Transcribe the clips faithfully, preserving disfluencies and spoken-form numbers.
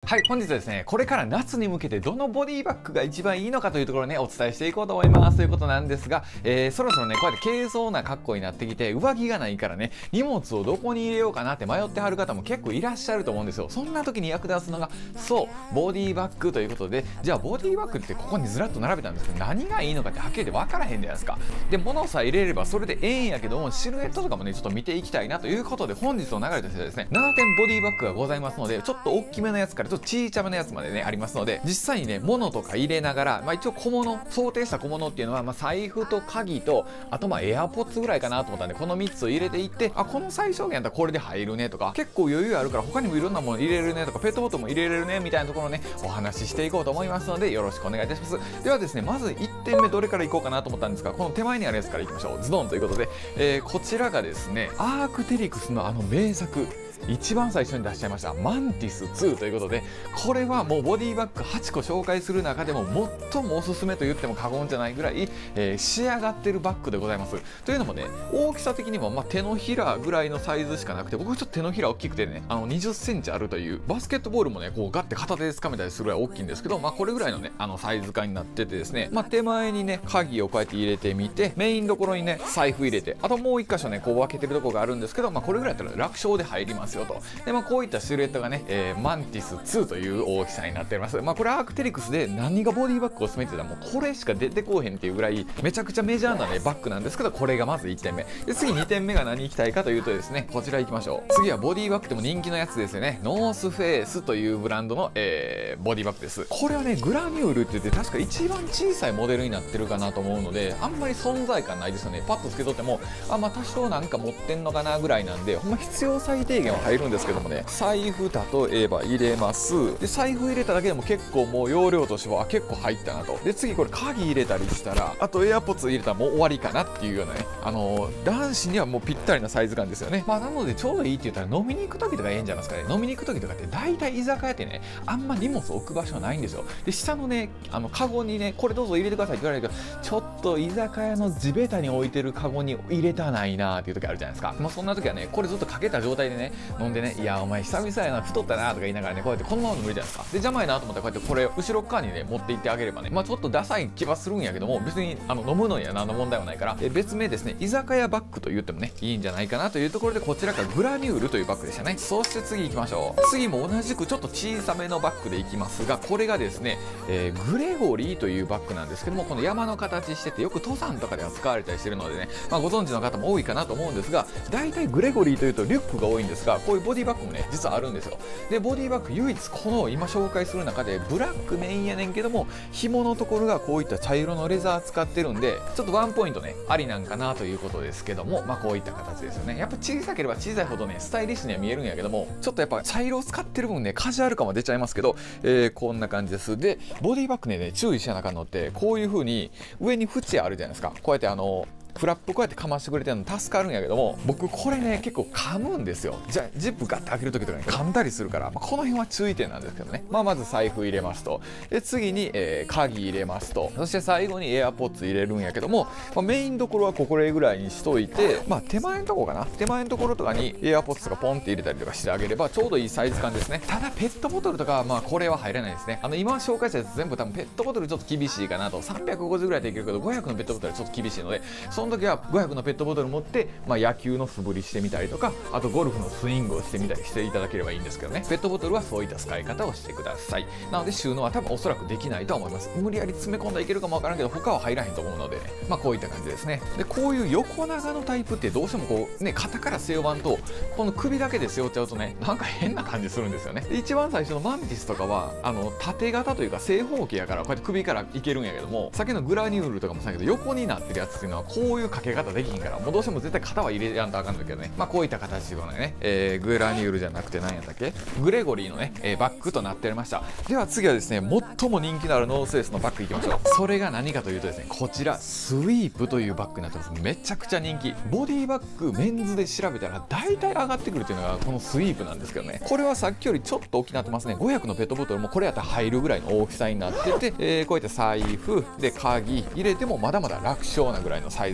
はい、本日はですね、これから夏に向けてどのボディバッグが一番いいのかというところをね、お伝えしていこうと思いますということなんですが、えー、そろそろね、こうやって軽装な格好になってきて、上着がないからね、荷物をどこに入れようかなって迷ってはる方も結構いらっしゃると思うんですよ。そんな時に役立つのが、そう、ボディバッグということで、じゃあボディバッグってここにずらっと並べたんですけど、何がいいのかってはっきり言って分からへんじゃないですか。で、物さえ入れればそれでええんやけども、シルエットとかもね、ちょっと見ていきたいなということで、本日の流れとしてはですね、ななてんボディバッグがございますので、ちょっと大きめのやつからちょっと小さめのやつまでね、ありますので、実際にね、物とか入れながら、まあ一応小物、想定した小物っていうのは、まあ財布と鍵と、あとまあエアポッツぐらいかなと思ったんで、このみっつを入れていって、あ、この最小限やったらこれで入るねとか、結構余裕あるから他にもいろんなもの入れるねとか、ペットボトルも入れれるねみたいなところをね、お話ししていこうと思いますので、よろしくお願いいたします。ではですね、まずいってんめどれからいこうかなと思ったんですが、この手前にあるやつからいきましょう。ズドンということで、えー、こちらがですね、アークテリクスのあの名作、一番最初に出しちゃいましたマンティスツーということで、これはもうボディバッグはちこ紹介する中でも最もおすすめと言っても過言じゃないぐらい、えー、仕上がってるバッグでございます。というのもね、大きさ的にも、まあ、手のひらぐらいのサイズしかなくて、僕ちょっと手のひら大きくてね、あのにじゅっセンチあるという、バスケットボールもねこうガッて片手で掴めたりするぐらい大きいんですけど、まあ、これぐらいのねあのサイズ感になっててですね、まあ、手前にね鍵をこうやって入れてみて、メインどころにね財布入れて、あともういっ箇所ねこう分けてるとこがあるんですけど、まあ、これぐらいだったら楽勝で入りますよと。で、まあこういったシルエットがね、えー、マンティスツーという大きさになっております。まあこれアークテリクスで何がボディバッグを勧めてたらもうこれしか出てこうへんっていうぐらいめちゃくちゃメジャーなねバッグなんですけど、これがまずいってんめで、次にてんめが何いきたいかというとですね、こちらいきましょう。次はボディバッグでも人気のやつですよね。ノースフェイスというブランドの、えー、ボディバッグです。これはねグラミュールって言って確か一番小さいモデルになってるかなと思うので、あんまり存在感ないですよね。パッとつけとってもあ、まあ多少なんか持ってんのかなぐらいなんで、ほんま必要最低限は入るんですけどもね、財布例えば入れます。で財布入れただけでも結構もう容量としては結構入ったなと。で次これ鍵入れたりしたら、あとエアポッツ入れたらもう終わりかなっていうようなね、あのー、男子にはもうぴったりなサイズ感ですよね。まあなのでちょうどいいって言ったら飲みに行く時とかええんじゃないですかね。飲みに行く時とかって大体居酒屋ってね、あんま荷物置く場所はないんですよ。で下のねあのカゴにねこれどうぞ入れてくださいって言われるけど、ちょっと居酒屋の地べたに置いてるカゴに入れたないなーっていう時あるじゃないですか。まあそんな時はねこれずっとかけた状態でね飲んでね、いやお前久々やな太ったなとか言いながらね、こうやってこのままの無理じゃないですか。で邪魔やなと思ったらこうやってこれを後ろ側にね持っていってあげればね、まあちょっとダサい気はするんやけども、別にあの飲むのには何の問題はないから、え別名ですね居酒屋バッグと言ってもねいいんじゃないかなというところで、こちらがグラミュールというバッグでしたね。そして次行きましょう。次も同じくちょっと小さめのバッグでいきますが、これがですね、えー、グレゴリーというバッグなんですけども、この山の形しててよく登山とかでは使われたりしてるのでね、まあ、ご存知の方も多いかなと思うんですが、大体グレゴリーというとリュックが多いんですが、こういうボディバッグもね実はあるんですよ。でボディバッグ唯一この今紹介する中でブラックメインやねんけども、紐のところがこういった茶色のレザー使ってるんで、ちょっとワンポイントねありなんかなということですけども、まあこういった形ですよね。やっぱ小さければ小さいほどねスタイリッシュには見えるんやけども、ちょっとやっぱ茶色を使ってる分ねカジュアル感は出ちゃいますけど、えー、こんな感じです。でボディバッグでね注意しなあかんのって、こういう風に上に縁あるじゃないですか。こうやってあのフラップこうやってかましてくれてるの助かるんやけども、僕これね結構噛むんですよ。じゃあジップガッて開ける時とかに噛んだりするから、まあ、この辺は注意点なんですけどね。まあまず財布入れますと、で次に、えー、鍵入れますと、そして最後にエアポッツ入れるんやけども、まあ、メインどころはここぐらいにしといて、まあ手前のところかな、手前のところとかにエアポッツとかポンって入れたりとかしてあげればちょうどいいサイズ感ですね。ただペットボトルとかはまあこれは入らないですね。あの今紹介したやつ全部多分ペットボトルちょっと厳しいかなと、さんびゃくごじゅうぐらいでいけるけどごひゃくのペットボトルはちょっと厳しいので、その時はごひゃくのペットボトル持って、まあ、野球の素振りしてみたりとか、あとゴルフのスイングをしてみたりしていただければいいんですけどね。ペットボトルはそういった使い方をしてください。なので収納は多分おそらくできないとは思います。無理やり詰め込んだらいけるかもわからんけど他は入らへんと思うので、ね、まあこういった感じですね。でこういう横長のタイプってどうしてもこうね肩から背負わんと、この首だけで背負っちゃうとねなんか変な感じするんですよね。で一番最初のマンティスとかはあの縦型というか正方形やからこうやって首からいけるんやけども、さっきのグラニュールとかもそうやけど横になってるやつっていうのはこういうかけ方できひんから、もうどうしても絶対肩は入れやんとあかんだけどね、まあこういった形でね、えー、グラニュールじゃなくて何やったっけ、グレゴリーのね、えー、バッグとなっておりました。では次はですね最も人気のあるノースフェイスのバッグいきましょう。それが何かというとですね、こちらスイープというバッグになってます。めちゃくちゃ人気。ボディバッグメンズで調べたら大体上がってくるっていうのがこのスイープなんですけどね、これはさっきよりちょっと大きくなってますね。ごひゃくのペットボトルもこれやったら入るぐらいの大きさになってて、えー、こういった財布で鍵入れてもまだまだ楽勝なぐらいのサイズ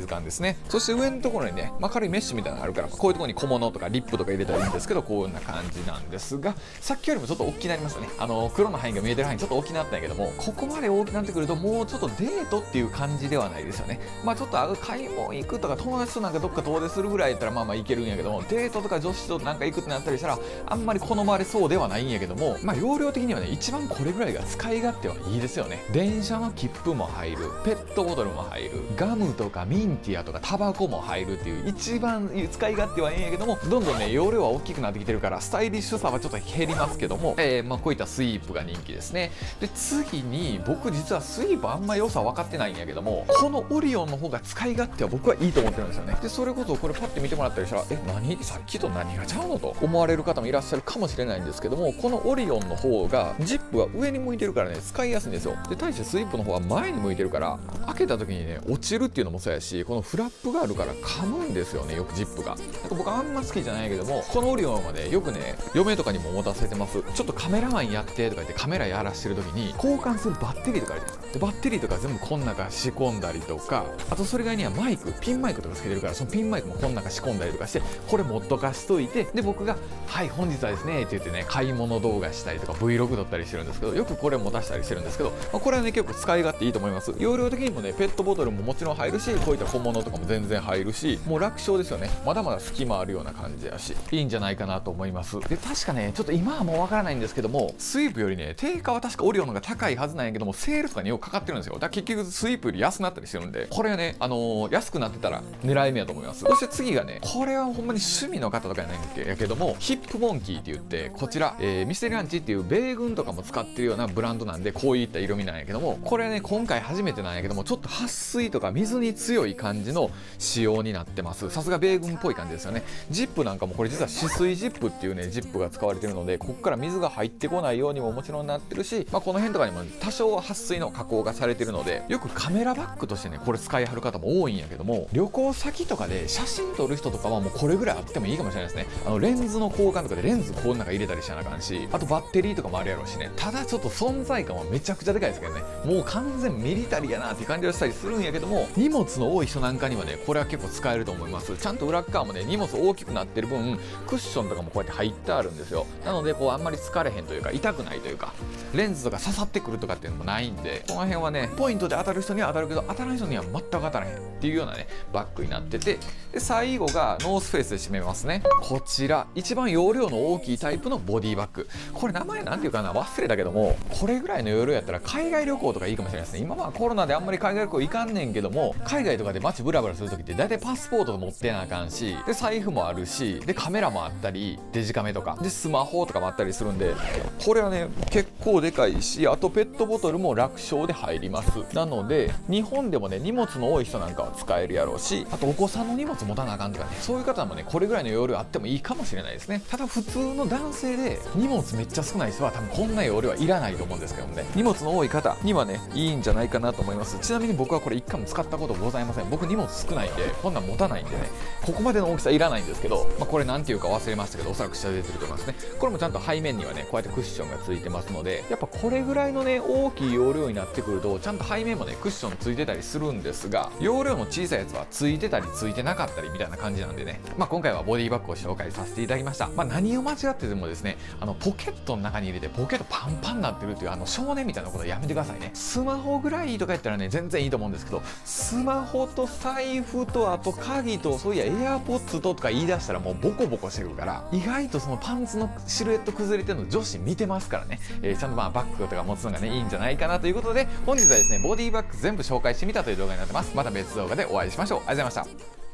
ズ感ですね。そして上のところにね、まあ、軽いメッシュみたいなのがあるから、こういうところに小物とかリップとか入れたらいいんですけど、こんな感じなんですが、さっきよりもちょっと大きくなりましたね。あの黒の範囲が見えてる範囲ちょっと大きくなったんやけども、ここまで大きくなってくるともうちょっとデートっていう感じではないですよね。まあちょっと買い物行くとか友達となんかどっか遠出するぐらいやったらまあまあいけるんやけども、デートとか女子となんか行くってなったりしたらあんまり好まれそうではないんやけども、まあ容量的にはね一番これぐらいが使い勝手はいいですよね。電車の切符も入る、ペットボトルも入る、ガムとかミンティアとかタバコも入るっていう一番使い勝手はいいんやけども、どんどんね容量は大きくなってきてるからスタイリッシュさはちょっと減りますけども、えー、まあこういったスイープが人気ですね。で次に僕実はスイープあんま良さ分かってないんやけども、このオリオンの方が使い勝手は僕はいいと思ってるんですよね。でそれこそこれパッて見てもらったりしたら、え何さっきと何がちゃうのと思われる方もいらっしゃるかもしれないんですけども、このオリオンの方がジップは上に向いてるからね使いやすいんですよ。で対してスイープの方は前に向いてるから開けた時にね落ちるっていうのもそうやし、このフラップがあるから噛むんですよね、よくジップが。なんか僕あんま好きじゃないけども、このオリオンはねよくね嫁とかにも持たせてます。ちょっとカメラマンやってとか言ってカメラやらしてる時に交換するバッテリーとかあるじゃないですか。でバッテリーとか全部こん中仕込んだりとか、あとそれ以外にはマイクピンマイクとかつけてるから、そのピンマイクもこん中仕込んだりとかして、これ持っとかしといて、で僕が「はい本日はですね」って言ってね買い物動画したりとか Vlog 撮ったりしてるんですけど、よくこれ持たしたりしてるんですけど、まあ、これはね結構使い勝手いいと思います。容量的にもねペットボトルももちろん入るし、こういった小物とかも全然入るし、もう楽勝ですよね。まだまだ隙間あるような感じやし、いいんじゃないかなと思います。で確かねちょっと今はもうわからないんですけども、スイープよりね定価は確かオリオンの方が高いはずなんやけども、セールとかによくかかってるんですよ。だから結局スイープより安くなったりしてるんで、これはねあのー、安くなってたら狙い目やと思います。そして次がね、これはほんまに趣味の方とかやないんやけども、ヒップモンキーって言ってこちら、えー、ミステリランチっていう米軍とかも使ってるようなブランドなんで、こういった色味なんやけども、これね今回初めてなんやけども、ちょっと撥水とか水に強い感じの仕様になってます。さすが米軍っぽい感じですよね。ジップなんかもこれ実は止水ジップっていうねジップが使われてるので、ここから水が入ってこないようにももちろんなってるし、まあ、この辺とかにも多少撥水の加工がされてるので、よくカメラバッグとしてねこれ使いはる方も多いんやけども、旅行先とかで写真撮る人とかはもうこれぐらいあってもいいかもしれないですね。あのレンズの交換とかでレンズこの中入れたりしなあかんし、あとバッテリーとかもあるやろうしね。ただちょっと存在感はめちゃくちゃでかいですけどね、もう完全ミリタリーやなっていう感じがしたりするんやけども、荷物の多い人なんかにはねこれは結構使えると思います。ちゃんと裏側もね荷物大きくなってる分クッションとかもこうやって入ってあるんですよ。なのでこうあんまり疲れへんというか痛くないというか、レンズとか刺さってくるとかっていうのもないんで、この辺はねポイントで当たる人には当たるけど当たらない人には全く当たらへんっていうようなねバッグになってて、で最後がノースフェイスで締めますね。こちら一番容量の大きいタイプのボディバッグ、これ名前なんていうかな忘れたけども、これぐらいの容量やったら海外旅行とかいいかもしれないですね。今はコロナであんまり海外旅行行かんねんけども、海外とかで街ブラブラする時って大体パスポート持ってなあかんし、で財布もあるし、でカメラもあったりデジカメとかでスマホとかもあったりするんで、これはね結構でかいし、あとペットボトルも楽勝で入ります。なので日本でもね荷物の多い人なんかは使えるやろうし、あとお子さんの荷物持たなあかんとかね、そういう方もねこれぐらいの容量あってもいいかもしれないですね。ただ普通の男性で荷物めっちゃ少ない人は多分こんな容量はいらないと思うんですけどもね、荷物の多い方にはねいいんじゃないかなと思います。ちなみに僕はこれ一回も使ったことございません。僕荷物少ないんでこんなん持たないんでね、ここまでの大きさいらないんですけど、まあ、これなんていうか忘れましたけど、おそらく下で出てると思いますね。これもちゃんと背面にはねこうやってクッションがついてますので、やっぱこれぐらいのね大きい容量になってくるとちゃんと背面もねクッションついてたりするんですが、容量の小さいやつはついてたりついてなかったりみたいな感じなんでね、まあ、今回はボディバッグを紹介させていただきました。まあ、何を間違っててもですね、あのポケットの中に入れてポケットパンパンになってるっていうあの少年みたいなことやめてくださいね。スマホぐらいとかやったらね全然いいと思うんですけど、スマホと財布とあと鍵とそういやエアポッツととか言い出したらもうボコボコしてるから、意外とそのパンツのシルエット崩れてるの女子見てますからね、えー、ちゃんとまあバッグとか持つのがねいいんじゃないかなということで、本日はですねボディバッグ全部紹介してみたという動画になってます。また別動画でお会いしましょう。ありがとうございました。